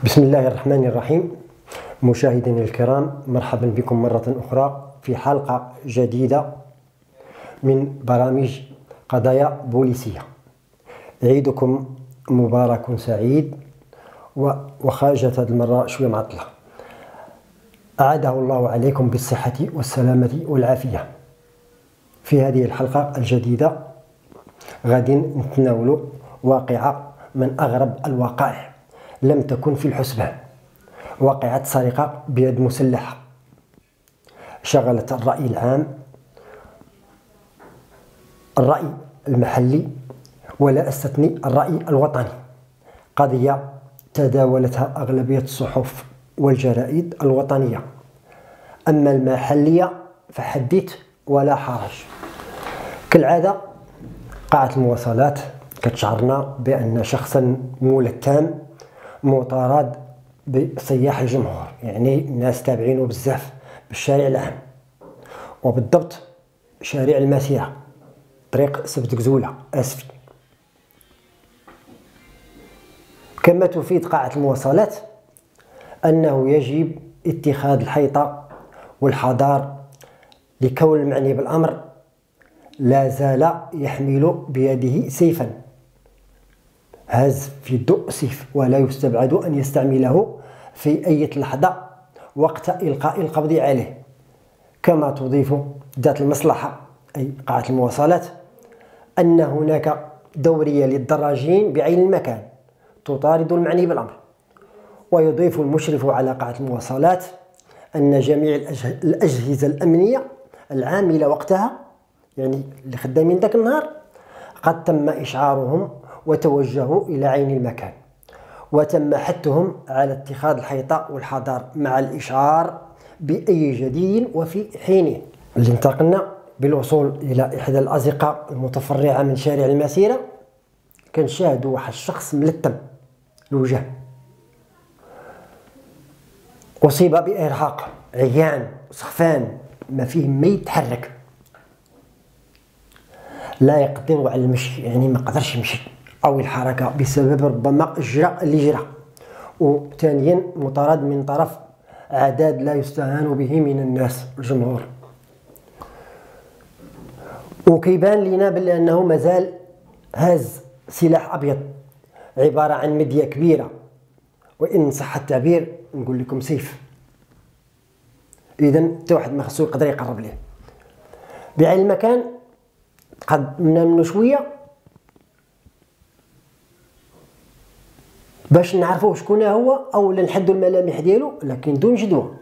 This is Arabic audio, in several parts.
بسم الله الرحمن الرحيم. مشاهدينا الكرام، مرحبا بكم مرة أخرى في حلقة جديدة من برامج قضايا بوليسية. عيدكم مبارك سعيد، وخرجت هذه المرة شوية معطلة. أعاده الله عليكم بالصحة والسلامة والعافية. في هذه الحلقة الجديدة غادي نتناول واقعة من أغرب الوقائع لم تكن في الحسبان. واقعة سرقة بيد مسلحة شغلت الرأي العام، الرأي المحلي، ولا أستثني الرأي الوطني. قضية تداولتها أغلبية الصحف والجرائد الوطنية، أما المحلية فحدث ولا حرج. كالعادة قاعة المواصلات كتشعرنا بأن شخصا ملتم مطارد بسياح الجمهور، يعني الناس تابعينه بزاف بالشارع العام، وبالضبط شارع المسيرة طريق سبت غزولة أسفي. كما تفيد قاعة المواصلات أنه يجب اتخاذ الحيطة والحذر، لكون المعني بالأمر لا زال يحمل بيده سيفا، هاز في يده سيف، ولا يستبعد أن يستعمله في أي لحظة وقت إلقاء القبض عليه. كما تضيف ذات المصلحة أي قاعة المواصلات أن هناك دورية للدراجين بعين المكان تطارد المعني بالأمر. ويضيف المشرف على قاعة المواصلات أن جميع الأجهزة الأمنية العاملة وقتها، يعني اللي خدامين ذاك النهار، قد تم إشعارهم وتوجهوا إلى عين المكان، وتم حثهم على اتخاذ الحيطة والحذر مع الإشعار بأي جديد وفي حينه. اللي انتقلنا بالوصول إلى إحدى الأزقة المتفرعة من شارع المسيرة، كنشاهدوا واحد الشخص ملتم الوجه، أصيب بإرهاق، عيان سخفان، ما فيه ما يتحرك، لا يقدر على المشي، يعني ما قدرش يمشي أو الحركة بسبب ربما الجرى اللي جرى. وثانيا مطارد من طرف أعداد لا يستهان به من الناس الجمهور. وكيبان لنا بلي أنه مازال هاز سلاح أبيض عبارة عن مدية كبيرة، وإن صح التعبير نقول لكم سيف. إذن حتى واحد ما خصو يقدر يقرب ليه. بعين المكان قدمنا منه شوية باش نعرفوه شكون هو، أو نحدوا الملامح ديالو، لكن دون جدوى.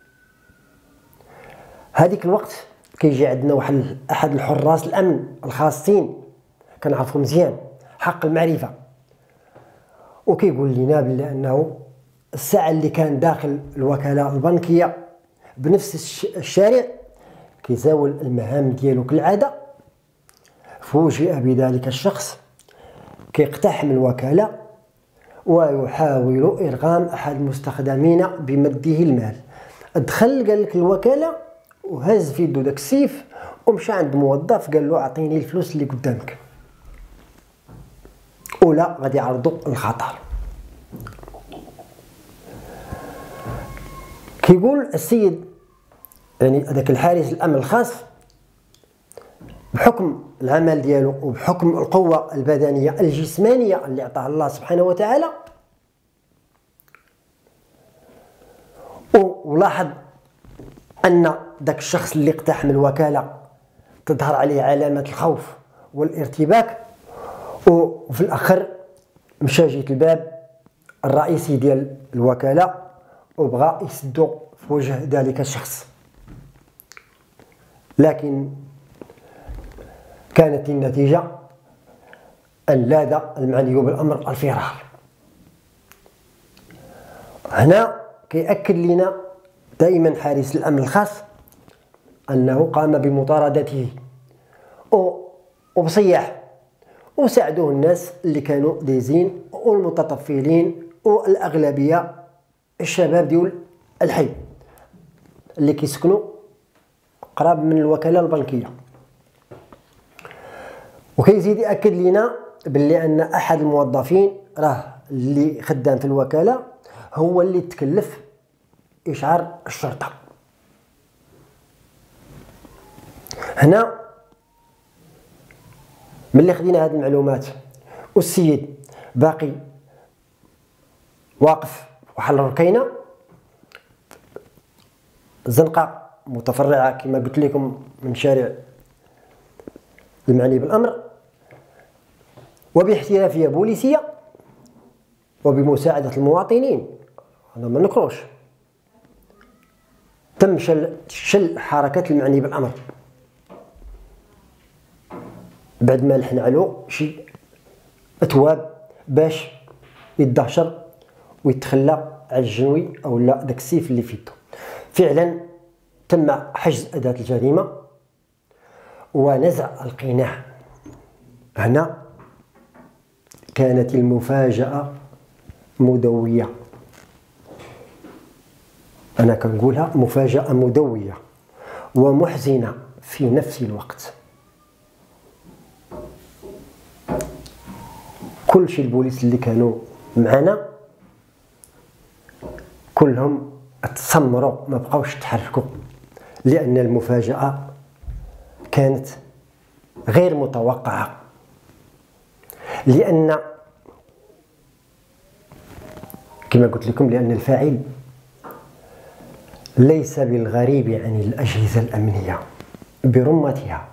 هذيك الوقت كيجي عندنا أحد الحراس الأمن الخاصين، كنعرفو مزيان حق المعرفة، وكيقول لنا بلي أنه الساعة اللي كان داخل الوكالة البنكية بنفس الشارع كيزاول المهام ديالو كالعادة، فوجئ بذلك الشخص كيقتحم الوكالة ويحاول إرغام أحد المستخدمين بمده المال. دخل قال لك الوكالة وهز في يدو داك السيف ومشى عند موظف قال له أعطيني الفلوس اللي قدامك، ولا غادي يعرضوا الخطر. كيقول السيد، يعني هذاك الحارس الأمن الخاص، بحكم العمل ديالو وبحكم القوة البدنية الجسمانية اللي عطاها الله سبحانه وتعالى، ولاحظ أن ذاك الشخص اللي اقتحم الوكالة تظهر عليه علامات الخوف والارتباك، وفي الآخر مشى جهة الباب الرئيسي ديال الوكالة وبغى يسدو في وجه ذلك الشخص، لكن كانت النتيجة أن لاذ المعني بالأمر الفرار. هنا كيأكد لنا دائما حارس الأمن الخاص أنه قام بمطاردته وبصياح، وساعدوه الناس اللي كانوا دايزين والمتطفلين والأغلبية الشباب ديال الحي اللي كيسكنوا قراب من الوكالة البنكية. وكيزيد يأكد لنا باللي أن أحد الموظفين راه اللي خدام في الوكالة هو اللي تكلف إشعار الشرطة. هنا ملي خدينا هذه المعلومات والسيد باقي واقف وحل ركينه، زنقة متفرعة كما قلت لكم من شارع المعني بالأمر، وباحترافية بوليسية وبمساعدة المواطنين، هذا ما نكروش، تم شل حركة المعني بالأمر بعد ما لحن عليه شي أتواب باش يتدهشر ويتخلى على الجنوي أو لا داك السيف اللي في يده. فعلا تم حجز أداة الجريمة ونزع القناع. هنا كانت المفاجأة مدوية، أنا كنقولها مفاجأة مدوية ومحزنة في نفس الوقت. كل شي البوليس اللي كانوا معنا كلهم تسمروا، ما بقاوش يتحركوا، لأن المفاجأة كانت غير متوقعة. لأن كما قلت لكم لأن الفاعل ليس بالغريب عن الأجهزة الأمنية برمتها.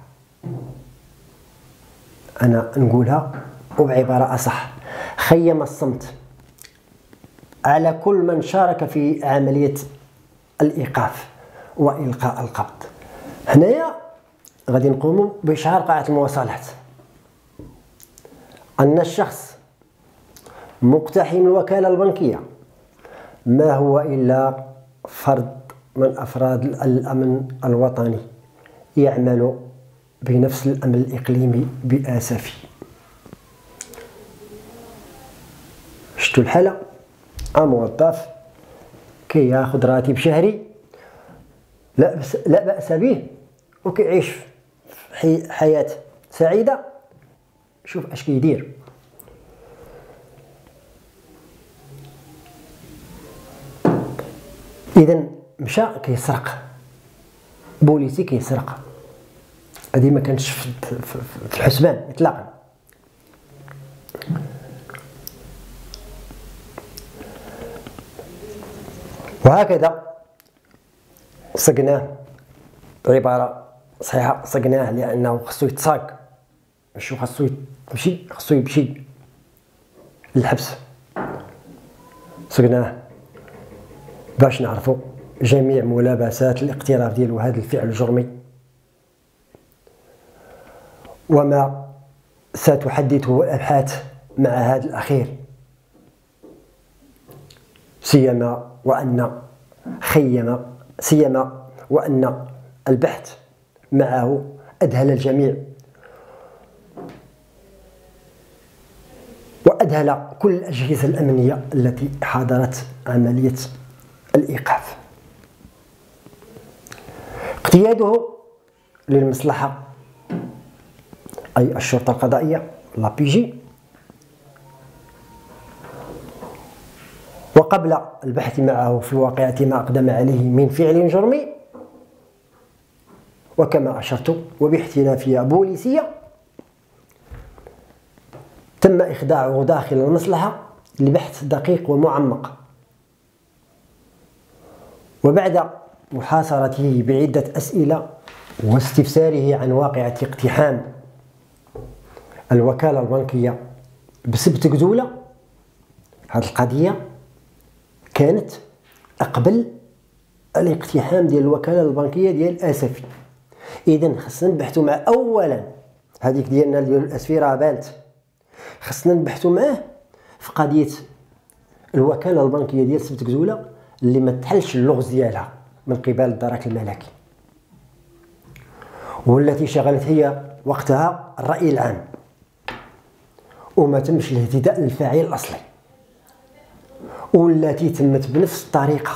أنا نقولها وبعبارة أصح، خيم الصمت على كل من شارك في عملية الإيقاف وإلقاء القبض. هنايا غادي نقوموا بإشعار قاعة المواصلات أن الشخص مقتحم الوكالة البنكية ما هو إلا فرد من أفراد الأمن الوطني يعمل بنفس الأمن الإقليمي بآسفي. شتو الحالة؟ موظف كياخذ راتب شهري لا بأس به وكيعيش حياة سعيدة. شوف اش كيدير. إذا مشى كيسرق، بوليسي كيسرق، هذه ما كانتش في الحسبان إطلاقا. وهكذا صقناه، عبارة صحيحة، صقناه لأنه خصو يتصاق، ماشي خصو يمشي، خصو يمشي للحبس. صقناه باش نعرفوا جميع ملابسات الاقتراف ديالو هذا الفعل الجرمي وما ستحدثه الأبحاث مع هذا الأخير، سيما وأن البحث معه أذهل الجميع وأذهل كل الأجهزة الأمنية التي حاضرت عملية الإيقاف. اقتياده للمصلحة أي الشرطة القضائية لا بي جي، وقبل البحث معه في الواقعة ما أقدم عليه من فعل جرمي، وكما أشرت وباحترافية بوليسية تم إخضاعه داخل المصلحة لبحث دقيق ومعمق. وبعد محاصرته بعدة أسئلة واستفساره عن واقعة اقتحام الوكالة البنكية بسبت قدولة، هذه القضية كانت قبل الاقتحام ديال الوكالة البنكية ديال آسفي. إذن خصنا نبحثوا مع أولا هذيك ديالنا ديال الأسفي راه بانت، خصنا نبحثوا معاه في قضية الوكالة البنكية ديال سبت قدولة اللي ما تحلش اللغز ديالها من قبل الدرك الملكي، والتي شغلت هي وقتها الرأي العام وما تمش الاهتداء للفاعل الأصلي، والتي تمت بنفس الطريقة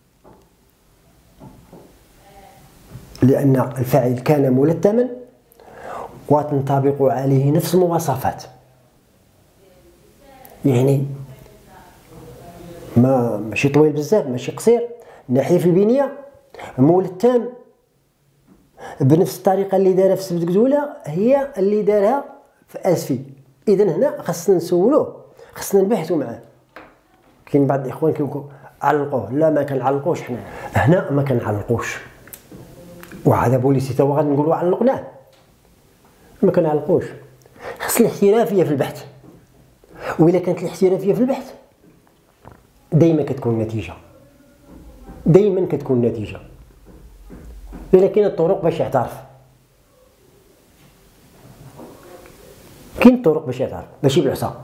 لأن الفاعل كان ملتما وتنطبق عليه نفس المواصفات. يعني ماشي طويل بزاف ماشي قصير، ناحية في البنية، مول التام بنفس الطريقة اللي دارها في سبت قزولة هي اللي دارها في اسفي. اذا هنا خاصنا نسولوه، خاصنا نبحثوا معاه. كاين بعض الاخوان كيقولوا علقوه، لا ما كنعلقوش حنا هنا، ما كنعلقوش، وهذا بوليسي تا هو غادي نقولوا علقناه، ما كنعلقوش. خاص الاحترافية في البحث، وإلا كانت الاحترافية في البحث دايما كتكون نتيجة، دايما كتكون نتيجة. لأن كاين الطرق باش يعترف، كاين الطرق باش يعترف ماشي بالعصا،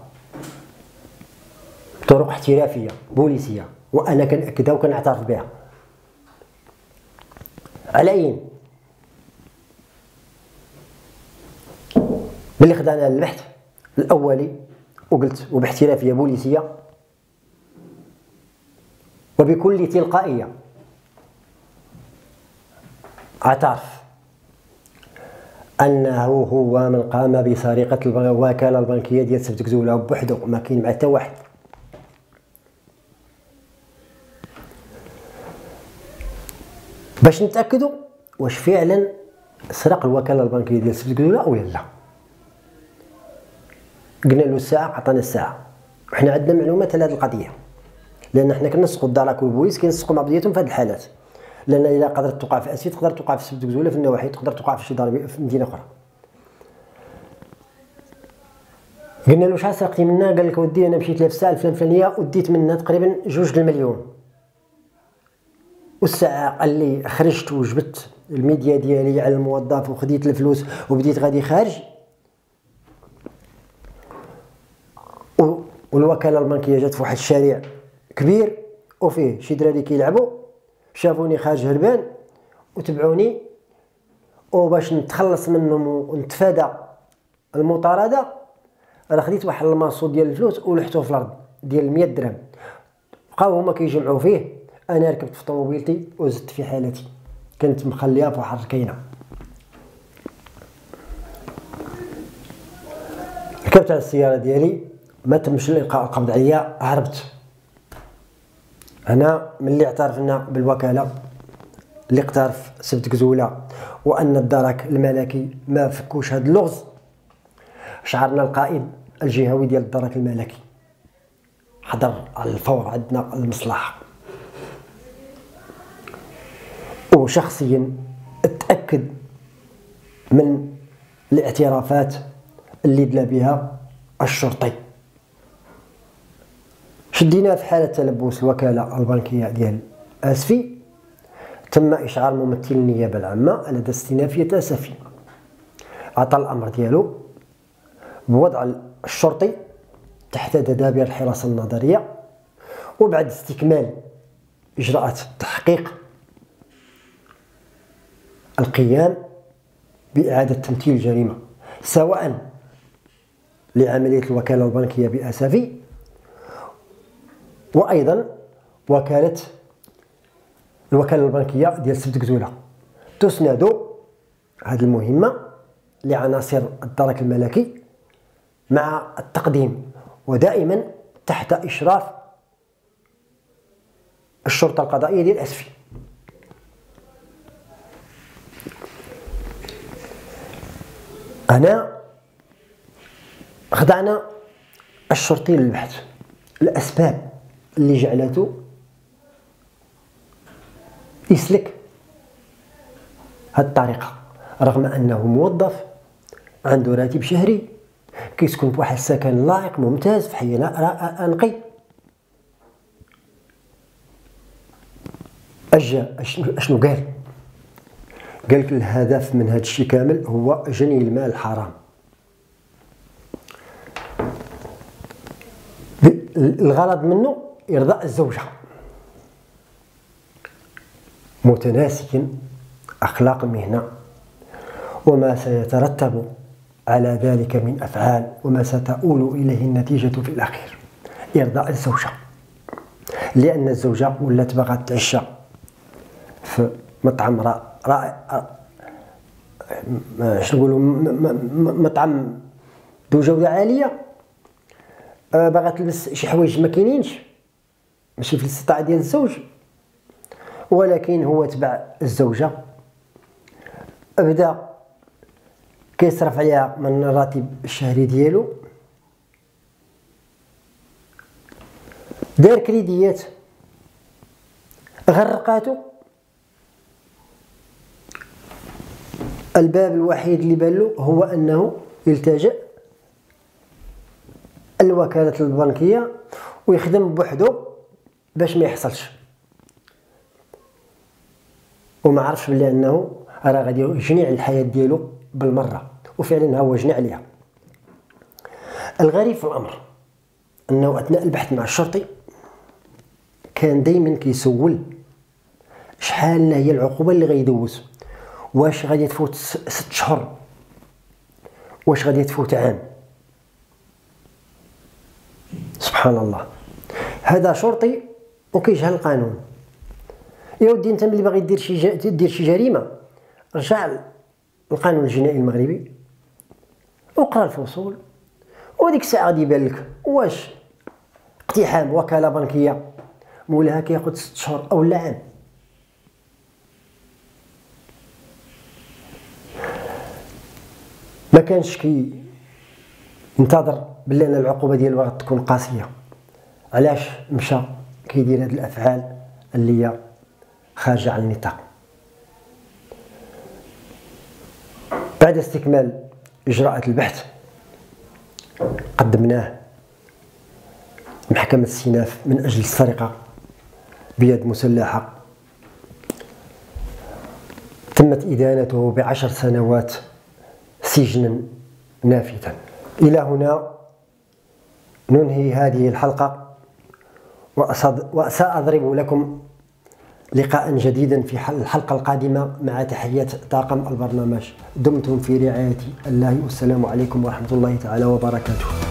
طرق احترافية بوليسية، وأنا كنأكدها وكنعترف بها. على أين ملي خدانا البحث الأولي وقلت وباحترافية بوليسية وبكل تلقائية اعترف أنه هو من قام بسرقة الوكالة البنكية ديال سبت قزولة بوحدو، ما كاين مع حتى واحد. باش نتأكدوا واش فعلا سرق الوكالة البنكية ديال سبت قزولة ولا لا، قلنا له الساعة، عطانا الساعة، وحنا عندنا معلومات على هذه القضية، لأن حنا كنسقوا الدرك والبوليس كينسقوا مع بعضياتهم في هذه الحالات، لأن إذا قدرت توقع في أسيت تقدر توقع في سبت قزولة في النواحي، تقدر توقع في شي دار في مدينة أخرى. قلنا له شحال سرقتي منا؟ قال لك ودي أنا مشيت لها في الساعة الفلانية وديت منها تقريبا 2 المليون، والساعة قال لي خرجت وجبت الميديا ديالي على الموظف وخديت الفلوس وبديت غادي خارج، والوكالة البنكية جات في واحد الشارع كبير وفيه شي دراري كيلعبوا، شافوني خارج هربان وتبعوني، وباش نتخلص منهم ونتفادى المطاردة راه خديت واحد الماسو ديال الفلوس ولحتوه في الأرض ديال 100 درهم، بقاو هما كيجمعوا فيه، أنا ركبت في طوموبيلتي وزدت في حالتي، كنت مخليها في واحد الركينة، ركبت على السيارة ديالي، ما تمش الإلقاء القبض عليا، هربت. هنا ملي اعترفنا بالوكالة اللي اقترف سبت قزولة وأن الدرك الملكي ما فكوش هاد اللغز، شعرنا القائد الجهوي ديال الدرك الملكي حضر على الفور عندنا المصلحة، وشخصيا اتأكد من الاعترافات اللي دلا بها الشرطي. شدينا في حالة تلبس الوكالة البنكية ديال اسفي، تم إشعار ممثل النيابة العامة على استئنافية اسفي، عطى الأمر ديالو بوضع الشرطي تحت تدابير الحراسة النظرية، وبعد استكمال إجراءات التحقيق القيام بإعادة تمثيل الجريمة سواء لعملية الوكالة البنكية بأسفي وأيضا الوكالة البنكية ديال سبت قزولة. تسند هذه المهمة لعناصر الدرك الملكي مع التقديم ودائما تحت إشراف الشرطة القضائية ديال أسفي. هنا خضعنا الشرطي للبحث الأسباب اللي جعلته يسلك هذه الطريقة، رغم أنه موظف عنده راتب شهري كيسكن بواحد السكن لائق ممتاز في حي نقي. اشنو قال؟ قال لك الهدف من هذا الشيء كامل هو جني المال الحرام. الغرض منه إرضاء الزوجة، متناسيا أخلاق المهنة وما سيترتب على ذلك من أفعال وما ستؤول إليه النتيجة في الأخير، إرضاء الزوجة، لأن الزوجة ولات باغا تعشى في مطعم رائع، شنو نقولوا، مطعم ذو جودة عالية، باغا تلبس شي حوايج ما كاينينش، ماشي في الاستطاعة ديال الزوج، ولكن هو تبع الزوجة، بدا كيصرف عليها من الراتب الشهري ديالو، دار كريديات غرقاتو. الباب الوحيد اللي بان له هو انه يلتجئ الوكالة البنكية ويخدم بوحدو باش ما يحصلش، وما عرفش بلي انه راه غادي يجني على الحياة ديالو بالمرة، وفعلا هو جني عليها. الغريب في الامر انه اثناء البحث مع الشرطي كان دايما كيسول شحال هي العقوبة اللي غيدوز، واش غادي تفوت 6 شهور، واش غادي تفوت عام. سبحان الله، هذا شرطي وكيجهل القانون. يا ودي انت ملي باغي دير شي جريمه رجع القانون الجنائي المغربي وقرا الفصول، وديك الساعه غادي يبان لك واش اقتحام وكاله بنكيه مولاها كياخذ 6 شهور او لا عام. ما كانش ينتظر بلي ان العقوبه ديالو غتكون قاسيه، علاش مشى كيدير هاد الافعال اللي هي خارجه عن النطاق. بعد استكمال اجراءات البحث قدمناه محكمة السيناف من اجل السرقه بيد مسلحه، تمت ادانته ب10 سنوات سجنا نافذا. الى هنا ننهي هذه الحلقه، وسأضرب لكم لقاء جديدا في الحلقة القادمة مع تحيات طاقم البرنامج. دمتم في رعاية الله، والسلام عليكم ورحمة الله تعالى وبركاته.